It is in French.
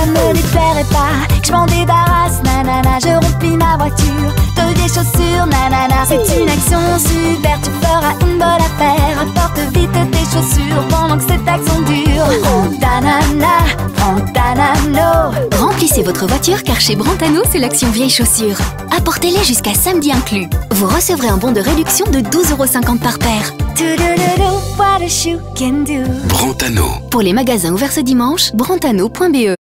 ça me déplairait pas que je m'en débarrasse, nanana. Je remplis ma voiture de vieilles chaussures, nanana. C'est une action super, tu feras une bonne affaire. Apporte vite tes chaussures pendant que cette action dure. Brantanana, Brantanano. Remplissez votre voiture car chez Brantano, c'est l'action vieilles chaussures. Apportez-les jusqu'à samedi inclus. Vous recevrez un bon de réduction de 12,50 € par paire. What a shoe can do. Brantano. Pour les magasins ouverts ce dimanche, brantano.be.